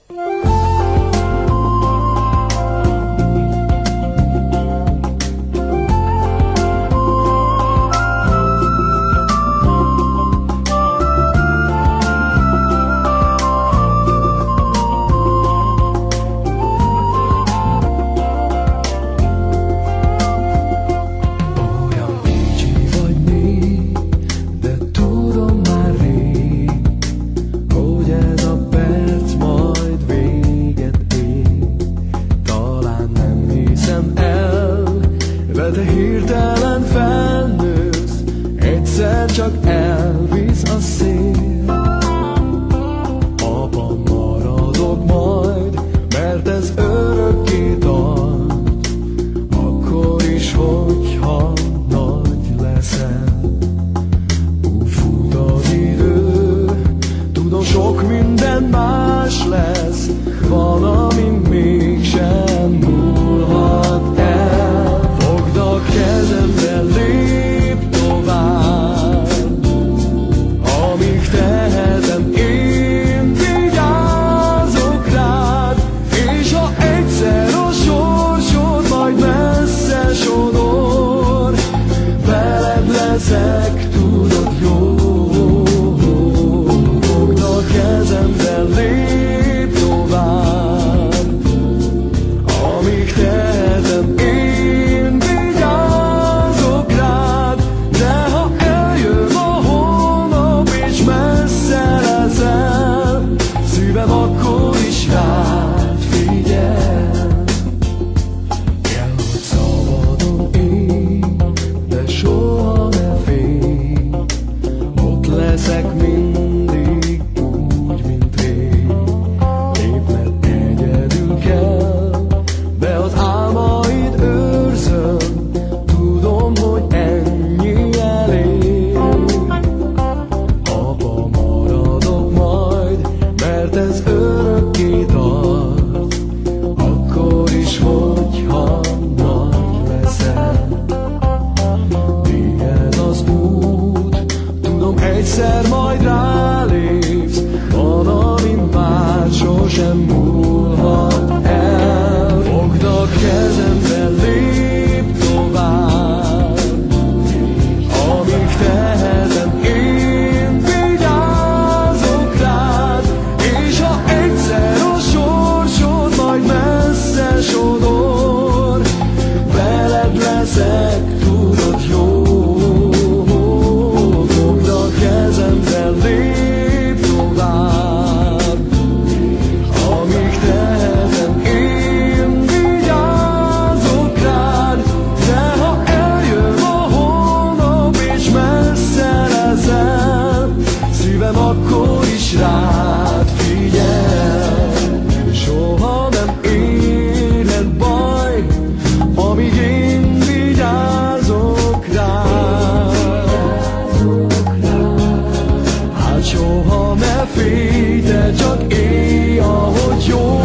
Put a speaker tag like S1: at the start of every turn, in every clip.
S1: De hirtelen felnősz, egyszer csak elvisz a szél. Abban maradok majd, mert ez örökké tart, akkor is, hogyha nagy leszel. Úgy fut az idő, tudom, sok minden más lesz, van, ami mégsem múlhat el. Kezemre lép tovább, amíg tehetem, én vigyázok rád, és ha egyszer a sorsod majd messze sodor, veled leszek, tudod, jó. Fogd a kezemre, lép tovább, amíg tehetem, akkor is rád figyel. Kell, hogy szabadon élj, de soha ne félj, ott leszek mindig úgy, mint rég. Épp mert egyedül kell, de az álmaid őrzöm, tudom, hogy ennyi elég. Abba maradok majd, mert ez örökké tart, akkor is, hogyha nagy leszel. Téged az út, tudom, egyszer majd rálépsz, van, ami már sosem múlhat el. Fogd a kezembe, lép tovább, amíg tehetem, én vigyázok rád, és ha egyszer a sorsod majd messze sodor, veled leszek, tudod, jó. Fogd a kezembe, lép tovább, amíg tehetem, én vigyázok rád, de ha eljön a holnap és messze leszel, szívem akkor is rád figyel. Soha nem érhet baj, amíg én vigyázok rád. Hát soha ne félj, de csak élj, ahogy jó.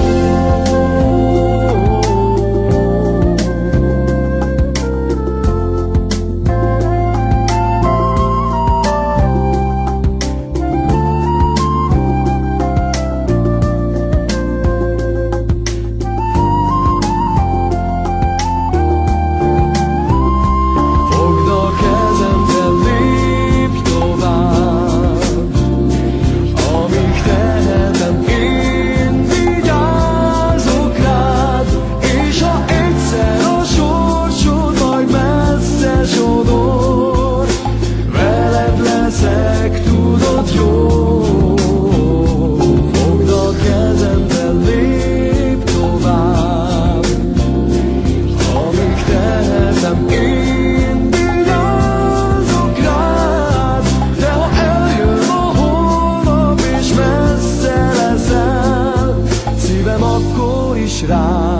S1: Akkor is rá